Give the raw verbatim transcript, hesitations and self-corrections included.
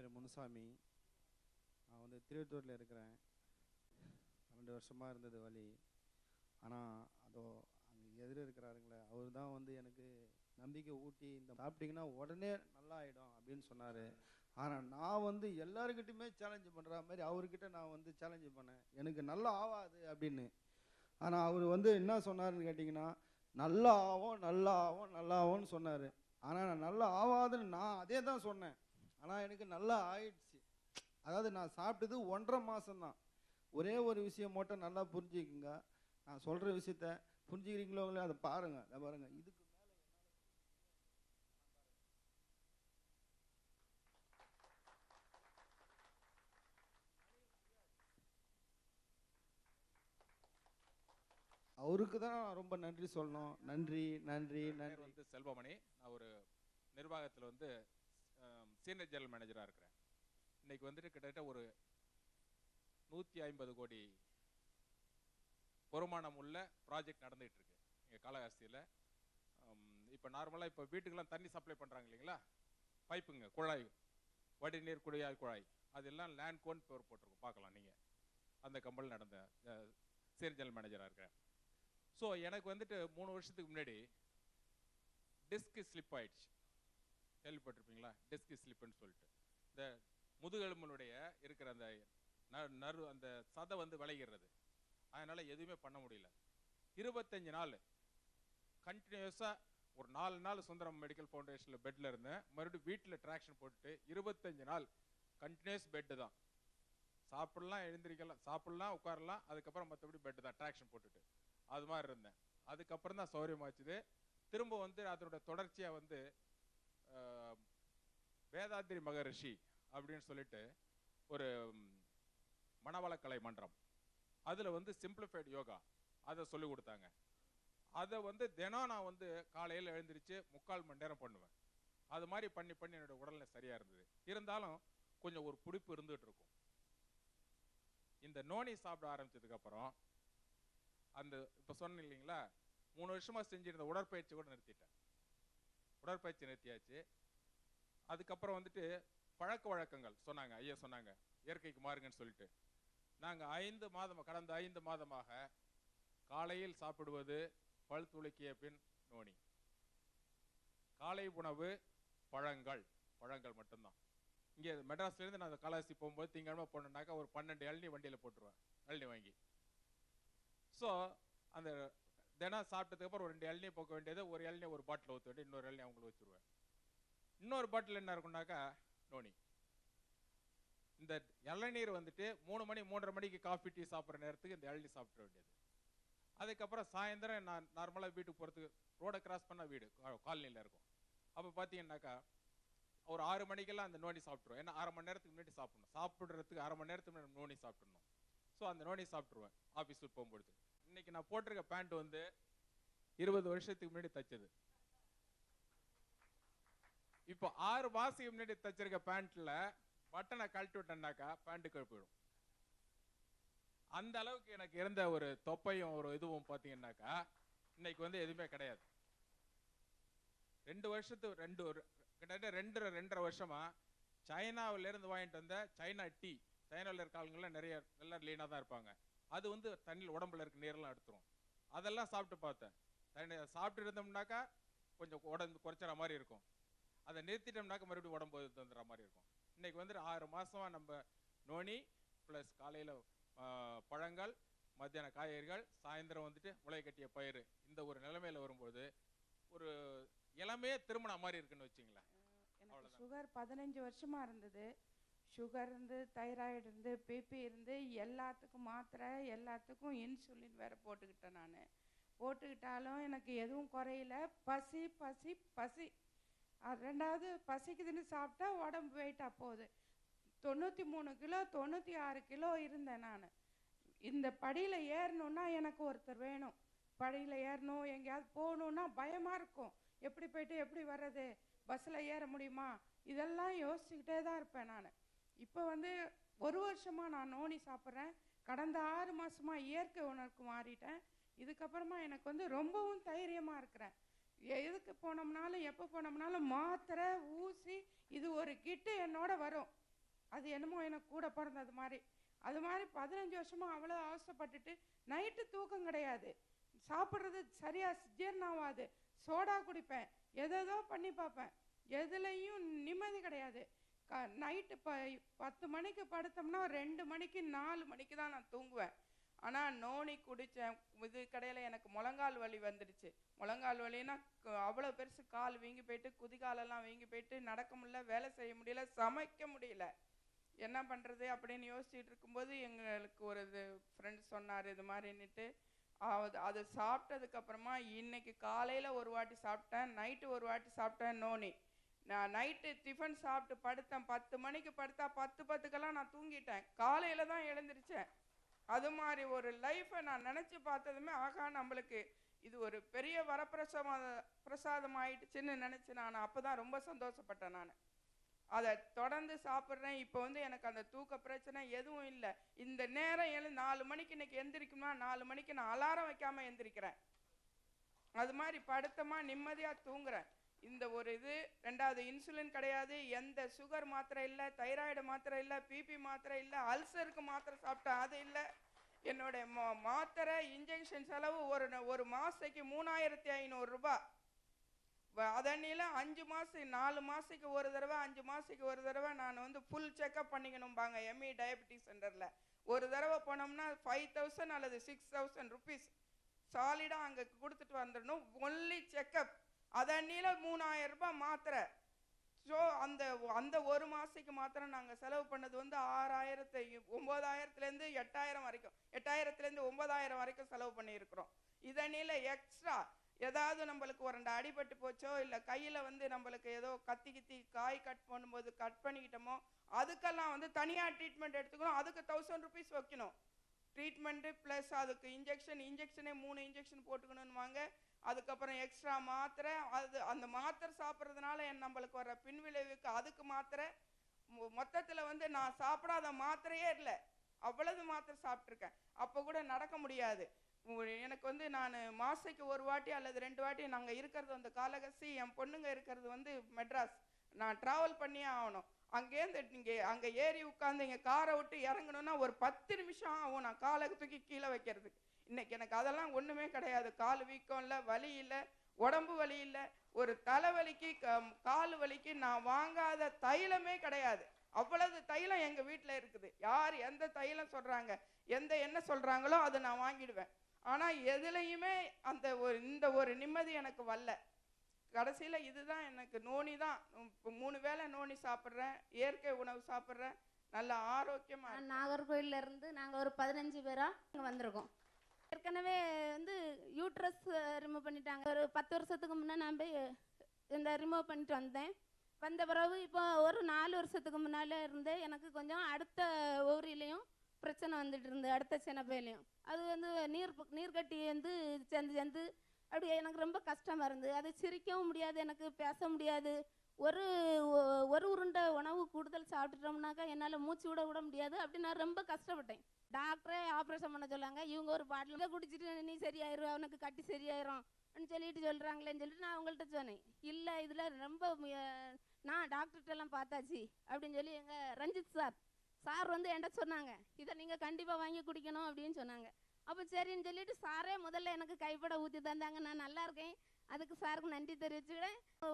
பேர் முனுசாமி. நான் வந்து திருவத்தூரில் இருக்கிறேன். ரெண்டு வருஷமாக இருந்தது வலி. ஆனால் அதோ அங்கே எதிர இருக்கிறாருங்களே, அவர் தான் வந்து எனக்கு நம்பிக்கை ஊட்டி இந்த சாப்பிட்டீங்கன்னா உடனே நல்லா ஆகிடும் அப்படின்னு சொன்னார். ஆனால் நான் வந்து எல்லாருக்கிட்டையுமே சேலஞ்சு பண்ணுற மாதிரி அவர்கிட்ட நான் வந்து சேலஞ்சு பண்ணேன், எனக்கு நல்லா ஆகாது அப்படின்னு. ஆனால் அவர் வந்து என்ன சொன்னார்னு கேட்டிங்கன்னா, நல்லா ஆகும் நல்லா ஆகும் நல்லா ஆகும்னு சொன்னார். ஆனால் நான் நல்லா ஆகாதுன்னு நான் அதே தான் சொன்னேன். ஆனால் எனக்கு நல்லா ஆயிடுச்சு. அதாவது நான் சாப்பிட்டது ஒன்றரை மாதம்தான். ஒரே ஒரு விஷயம் மட்டும் நல்லா புரிஞ்சுக்குங்க. நான் சொல்கிற விஷயத்த புரிஞ்சுக்கிறீங்களோ இல்லையா அதை பாருங்கள். அதை பாருங்கள். இதுக்கு அவருக்கு தான் ரொம்ப நன்றி சொல்லணும். நன்றி நன்றி நன்றி. வந்து செல்வமணி. நான் ஒரு நிர்வாகத்தில் வந்து சீனியர் ஜெனரல் மேனேஜராக இருக்கிறேன். இன்னைக்கு வந்துட்டு கிட்டத்தட்ட ஒரு நூற்றி ஐம்பது கோடி வருமானம் உள்ள ப்ராஜெக்ட் நடந்துகிட்டு இருக்கு இங்கே காளஹஸ்தியில். இப்போ நார்மலாக இப்போ வீட்டுக்கெல்லாம் தண்ணி சப்ளை பண்ணுறாங்க இல்லைங்களா, பைப்புங்க, குழாய், வடிநீர் குடியாய் குழாய், அதெல்லாம் லேண்ட் கோன் பேர் போட்டிருக்கோம், பார்க்கலாம் நீங்கள். அந்த கம்பெனியில் நடந்த சீனியர் ஜெனரல் மேனேஜராக இருக்கிறேன். ஸோ எனக்கு வந்துட்டு மூணு வருஷத்துக்கு முன்னாடி டிஸ்க் ஸ்லிப் ஆயிடுச்சு. கேள்விப்பட்டிருப்பீங்களா, டிஸ்க் ஸ்லிப்புன்னு சொல்லிட்டு. இந்த முதுகெலும்புடைய இருக்கிற அந்த நறு அந்த சதை வந்து விளைகிறது. அதனால் எதுவுமே பண்ண முடியல. இருபத்தஞ்சு நாள் கண்டினியூஸாக ஒரு நாலு நாள் சுந்தரம் மெடிக்கல் ஃபவுண்டேஷனில் பெட்டில் இருந்தேன். மறுபடியும் வீட்டில் ட்ராக்ஷன் போட்டுட்டு இருபத்தஞ்சு நாள் கண்டினியூஸ் பெட்டு தான். சாப்பிடலாம், எழுந்திரிக்கலாம், சாப்பிடலாம், உட்காரலாம், அதுக்கப்புறம் மற்றபடி பெட்டு தான், ட்ராக்ஷன் போட்டுட்டு அது மாதிரி இருந்தேன். அதுக்கப்புறம் தான் சௌரியமாச்சுது. திரும்ப வந்து அதோட தொடர்ச்சியாக வந்து வேதாத்ரி மகரிஷி அப்படின்னு சொல்லிட்டு ஒரு மனவளக்கலை மன்றம், அதில் வந்து சிம்பிளிஃபைடு யோகா அதை சொல்லி கொடுத்தாங்க. அதை வந்து தினம் நான் வந்து காலையில் எழுந்திரிச்சு முக்கால் மணி நேரம் பண்ணுவேன். அது மாதிரி பண்ணி பண்ணி என்னோட உடல்நிலை சரியாக இருந்தது. இருந்தாலும் கொஞ்சம் ஒரு பிடிப்பு இருந்துகிட்டு இருக்கும். இந்த நோனி சாப்பிட ஆரம்பிச்சதுக்கப்புறம் அந்த இப்போ சொன்னேன் இல்லைங்களா, மூணு வருஷமாக செஞ்சிருந்த உடற்பயிற்சி கூட நிறுத்திட்டேன். உடற்பயிற்சி நிறுத்தியாச்சு. அதுக்கப்புறம் வந்துட்டு பழக்க வழக்கங்கள் சொன்னாங்க, ஐயா சொன்னாங்க இயற்கைக்கு மாறுங்கன்னு சொல்லிட்டு. நாங்கள் ஐந்து மாதம் கடந்த ஐந்து மாதமாக காலையில் சாப்பிடுவது பல் துளக்கிய பின் நோனி, காலை உணவு பழங்கள், பழங்கள் மட்டும்தான். இங்கே மெட்ராஸ்லேருந்து நான் காளஹஸ்தி போகும்போது திங்கக்கிழமை போனேன்னாக்கா ஒரு பன்னெண்டு இளநீ வண்டியில் போட்டுருவேன், இளநீ வாங்கி. ஸோ அந்த தினம் சாப்பிட்டதுக்கு அப்புறம் ஒரு ரெண்டு இளநீ போக்க வேண்டியது, ஒரு இளநீ ஒரு பாட்டில் ஊற்ற வேண்டிய, இன்னொரு இளநீ அவங்களுக்கு வச்சுருவேன். இன்னொரு பாட்டில் என்ன இருக்குன்னாக்கா நோனி. இந்த இளநீர் வந்துட்டு மூணு மணி மூன்றரை மணிக்கு காஃபி டீ சாப்பிட்ற நேரத்துக்கு இந்த இளநீ சாப்பிட வேண்டியது. அதுக்கப்புறம் சாயந்தரம் நான் நார்மலாக வீட்டுக்கு போகிறதுக்கு ரோடை கிராஸ் பண்ணால் வீடு காலனியில் இருக்கும். அப்போ பார்த்தீங்கன்னாக்கா ஒரு ஆறு மணிக்கெல்லாம் அந்த நோனி சாப்பிட்ருவேன். ஏன்னா அரை மணி நேரத்துக்கு முன்னாடி சாப்பிடணும், சாப்பிட்றதுக்கு அரை மணி நேரத்துக்கு முன்னாடி நோனி சாப்பிட்ணும். ஸோ அந்த நோனி சாப்பிட்ருவேன் ஆஃபீஸுக்கு போகும்பொழுது. இன்னைக்கு நான் போட்டிருக்க பேண்ட் வந்து இருபது வருஷத்துக்கு முன்னாடி தைச்சது. இப்போ ஆறு மாசத்துக்கு முன்னாடி தைச்சிருக்க பேண்ட்ல பட்டனை கழட்டி விட்டேன்னாக்கா பேண்ட் கழுப்பிடும். அந்த அளவுக்கு எனக்கு இருந்த ஒரு தொப்பையும் ஒரு இதுவும் பார்த்தீங்கன்னாக்கா இன்னைக்கு வந்து எதுவுமே கிடையாது. ரெண்டு வருஷத்து ரெண்டு கிட்டத்தட்ட ரெண்டு ரெண்டரை வருஷமா சைனாவில இருந்து வாங்கிட்டு வந்த சைனா டீ, சைனாவில் இருக்க ஆளுங்கள்லாம் நிறைய நல்லா லீனாக தான் இருப்பாங்க. அது வந்து தண்ணியில் உடம்புல இருக்க நீரெல்லாம் எடுத்துரும். அதெல்லாம் சாப்பிட்டு பார்த்தேன். தண்ணி சாப்பிட்டு இருந்தோம்னாக்கா கொஞ்சம் உடம்பு குறைச்சிற மாதிரி இருக்கும். அதை நிறுத்திட்டோம்னாக்கா மறுபடியும் உடம்பு வந்துடுற மாதிரி இருக்கும். இன்னைக்கு வந்துட்டு ஆறு மாசமா நம்ம நோனி ப்ளஸ் காலையில் பழங்கள், மத்தியான காய்கறிகள், சாயந்தரம் வந்துட்டு முளை கட்டிய பயிர், இந்த ஒரு நிலைமையில வரும்போது ஒரு இளமையே திருமணம் மாதிரி இருக்குன்னு வச்சுங்களேன். எனக்கு சுகர் பதினஞ்சு வருஷமா இருந்தது. சுகர் இருந்து, தைராய்டு இருந்து, பிபி இருந்து, எல்லாத்துக்கும் மாத்திரை, எல்லாத்துக்கும் இன்சுலின் வேற போட்டுக்கிட்டேன். நான் போட்டுக்கிட்டாலும் எனக்கு எதுவும் குறையில. பசி பசி பசி ரெண்டாவது பசிக்குதுன்னு சாப்பிட்டா உடம்பு வெயிட்டா போகுது. தொண்ணூற்றி மூணு கிலோ தொண்ணூற்றி ஆறு கிலோ இருந்தேன் நான். இந்த படியில் ஏறணுன்னா எனக்கு ஒருத்தர் வேணும். படியில் ஏறணும், எங்கேயாவது போகணுன்னா பயமாக இருக்கும். எப்படி போயிட்டு எப்படி வர்றது, பஸ்ஸில் ஏற முடியுமா, இதெல்லாம் யோசிச்சுக்கிட்டே தான் இருப்பேன் நான். இப்போ வந்து ஒரு வருஷமாக நான் நோனி சாப்பிட்றேன். கடந்த ஆறு மாதமாக இயற்கை உணவுக்கு மாறிட்டேன். இதுக்கப்புறமா எனக்கு வந்து ரொம்பவும் தைரியமாக இருக்கிறேன். எதுக்கு போனோம்னாலும் எப்போ போனோம்னாலும் மாத்திரை ஊசி இது ஒரு கிட்டு என்னோட வரும். அது என்னமோ எனக்கு கூட பிறந்தது மாதிரி. அது மாதிரி பதினஞ்சு வருஷமா அவ்வளோ அவசரப்பட்டுட்டு நைட்டு தூக்கம் கிடையாது, சாப்பிட்றது சரியாக ஜீரணம் ஆகாது, சோடா குடிப்பேன், எதேதோ பண்ணி பார்ப்பேன், எதுலேயும் நிம்மதி கிடையாது. க நைட்டு ப பத்து மணிக்கு படுத்தோம்னா ரெண்டு மணிக்கு நாலு மணிக்கு தான் நான் தூங்குவேன். ஆனால் நோனி குடித்தேன், இது கடையில் எனக்கு முழங்கால் வலி வந்துடுச்சு. முழங்கால் வலின்னா அவ்வளோ பெருசு, கால் வீங்கி போயிட்டு குதிகாலெல்லாம் வீங்கி போயிட்டு நடக்க முடியல, வேலை செய்ய முடியல, சமைக்க முடியல. என்ன பண்ணுறது அப்படின்னு யோசிச்சுட்டு இருக்கும்போது எங்களுக்கு ஒரு இது ஃப்ரெண்ட் சொன்னார் இது மாதிரின்னுட்டு. அது அது சாப்பிட்டதுக்கப்புறமா இன்னைக்கு காலையில் ஒரு வாட்டி சாப்பிட்டேன், நைட்டு ஒரு வாட்டி சாப்பிட்டேன் நோனி. நான் நைட்டு டிஃபன் சாப்பிட்டு படுத்தேன், பத்து மணிக்கு படுத்தா பத்து பத்துக்கெல்லாம் நான் தூங்கிட்டேன், காலையில் தான் எழுந்திரிச்சேன். அது மாதிரி ஒரு லைஃப்பை நான் நினச்சி பார்த்ததுமே ஆகா நம்மளுக்கு இது ஒரு பெரிய வரப்பிரசமா பிரசாதம் ஆயிடுச்சுன்னு நினச்சி நான் அப்போ தான் ரொம்ப சந்தோஷப்பட்டேன். நான் அதை தொடர்ந்து சாப்பிட்றேன். இப்போ வந்து எனக்கு அந்த தூக்க பிரச்சனை எதுவும் இல்லை. இந்த நேரம் எழு நாலு மணிக்கு இன்னைக்கு எந்திரிக்கணும்னா நாலு மணிக்கு நான் அலாரம் வைக்காமல் எந்திரிக்கிறேன். அது மாதிரி படுத்தமா நிம்மதியாக தூங்குறேன். இந்த ஒரு இது. ரெண்டாவது இன்சுலின் கிடையாது, எந்த சுகர் மாத்திரை இல்லை, தைராய்டு மாத்திரை இல்லை, பிபி மாத்திரை இல்லை, அல்சருக்கு மாத்திரை சாப்பிட்டேன் அது இல்லை. என்னோட மா மாத்திரை இன்ஜெக்ஷன் செலவு ஒரு ஒரு மாதத்துக்கு மூணாயிரத்தி ஐநூறுரூபா. அதனில அஞ்சு மாதம் நாலு மாதத்துக்கு ஒரு தடவை அஞ்சு மாதத்துக்கு ஒரு தடவை நான் வந்து ஃபுல் செக்கப் பண்ணிக்கணும்பாங்க எம்இ டயபிட்டிஸ் சென்டரில். ஒரு தடவை போனோம்னா ஃபைவ் தௌசண்ட் அல்லது சிக்ஸ் தௌசண்ட் ருபீஸ் சாலிடாக அங்கே கொடுத்துட்டு வந்துடணும், ஒன்லி செக்கப். அதனில மூணாயிரம் ரூபாய் மாத்திரை. ஸோ அந்த அந்த ஒரு மாதத்துக்கு மாத்திரம் நாங்கள் செலவு பண்ணது வந்து ஆறாயிரத்து ஒம்பதாயிரத்துலேருந்து எட்டாயிரம் வரைக்கும் எட்டாயிரத்துலேருந்து ஒம்பதாயிரம் வரைக்கும் செலவு பண்ணியிருக்கிறோம். இதனில எக்ஸ்ட்ரா ஏதாவது நம்மளுக்கு ஒரு ரெண்டு அடிபட்டு போச்சோ இல்லை கையில் வந்து நம்மளுக்கு ஏதோ கத்தி கித்தி காய் கட் பண்ணும்போது கட் பண்ணிக்கிட்டோமோ அதுக்கெல்லாம் வந்து தனியாக ட்ரீட்மெண்ட் எடுத்துக்கணும். அதுக்கு தௌசண்ட் ருபீஸ் வைக்கணும் ட்ரீட்மெண்ட்டு, ப்ளஸ் அதுக்கு இன்ஜெக்ஷன் இன்ஜெக்ஷனே மூணு இன்ஜெக்ஷன் போட்டுக்கணும்னு வாங்க. அதுக்கப்புறம் எக்ஸ்ட்ரா மாத்திரை, அது அந்த மாத்திரை சாப்பிட்றதுனால என் நம்மளுக்கு வர பின்விளைவுக்கு அதுக்கு மாத்திரை. மொத்தத்தில் வந்து நான் சாப்பிடாத மாத்திரையே இல்லை, அவ்வளவு மாத்திரை சாப்பிட்ருக்கேன். அப்போ கூட நடக்க முடியாது எனக்கு. வந்து நான் மாதத்துக்கு ஒரு வாட்டி அல்லது ரெண்டு வாட்டி நாங்கள் இருக்கிறது அந்த காலகசி, என் பொண்ணுங்க இருக்கிறது வந்து மெட்ராஸ், நான் ட்ராவல் பண்ணியே ஆகணும். அங்கேருந்து இங்கே அங்கே ஏறி உட்காந்து இங்கே காரை விட்டு இறங்கணுன்னா ஒரு பத்து நிமிஷம் ஆகும் நான் காலை தூக்கி கீழே வைக்கிறதுக்கு. இன்னைக்கு எனக்கு அதெல்லாம் ஒன்றுமே கிடையாது. கால் வீக்கம் இல்லை, வலி இல்லை, உடம்பு வலி இல்லை, ஒரு தலைவலிக்கு கால் வலிக்கு நான் வாங்காத தைலமே கிடையாது. அவ்வளவு தைலம் எங்கள் வீட்டில் இருக்குது. யார் எந்த தைலம் சொல்கிறாங்க, எந்த எண்ணெய் சொல்கிறாங்களோ அதை நான் வாங்கிடுவேன். ஆனால் எதுலையுமே அந்த ஒரு இந்த ஒரு நிம்மதி எனக்கு வரல. கடைசியில் இதுதான் எனக்கு நோனி தான். இப்போ மூணு வேளை நோனி சாப்பிட்றேன், இயற்கை உணவு சாப்பிட்றேன், நல்ல ஆரோக்கியமாக. நாகர்கோயிலில் இருந்து நாங்கள் ஒரு பதினஞ்சு பேராக இங்கே வந்திருக்கோம். ஏற்கனவே வந்து யூட்ரஸ் ரிமூவ் பண்ணிட்டாங்க. ஒரு பத்து வருஷத்துக்கு முன்னே நான் போய் இந்த ரிமூவ் பண்ணிட்டு வந்தேன். வந்த பிறகு இப்போ ஒரு நாலு வருஷத்துக்கு முன்னால் இருந்து எனக்கு கொஞ்சம் அடுத்த ஓரிலையும் பிரச்சனை வந்துட்டு இருந்து, அடுத்த சின்னப்பையிலையும் அது வந்து நீர் நீர்க்கட்டி வந்து சேர்ந்து சேர்ந்து அப்படி எனக்கு ரொம்ப கஷ்டமாக இருந்து. அது சிரிக்கவும் முடியாது, எனக்கு பேச முடியாது. ஒரு ஒரு உருண்டை உணவு கூடுதல் சாப்பிட்டுட்டோம்னாக்கா என்னால் மூச்சு விட விட முடியாது. அப்படி நான் ரொம்ப கஷ்டப்பட்டேன். டாக்டரே ஆப்ரேஷன் பண்ண சொல்லாங்க. இவங்க ஒரு பாட்டில் குடிச்சிட்டு நீ சரியாயிரும், அவனுக்கு கட்டி சரியாயிரும் அப்படின்னு சொல்லிட்டு சொல்கிறாங்களேன்னு சொல்லிட்டு நான் அவங்கள்ட்ட சொன்னேன். இல்லை இதில் ரொம்ப நான் டாக்டர்கிட்டலாம் பார்த்தாச்சு அப்படின்னு சொல்லி எங்கள் ரஞ்சித் சார் சார் வந்து என்கிட்ட சொன்னாங்க, இதை நீங்கள் கண்டிப்பாக வாங்கி குடிக்கணும் அப்படின்னு சொன்னாங்க. அப்போ சரின்னு சொல்லிட்டு சாரே முதல்ல எனக்கு கைப்பட ஊற்றி தந்தாங்க. நான் நல்லா இருக்கேன், அதுக்கு சாருக்கு நன்றி தெரிவிச்சுக்கிறேன்.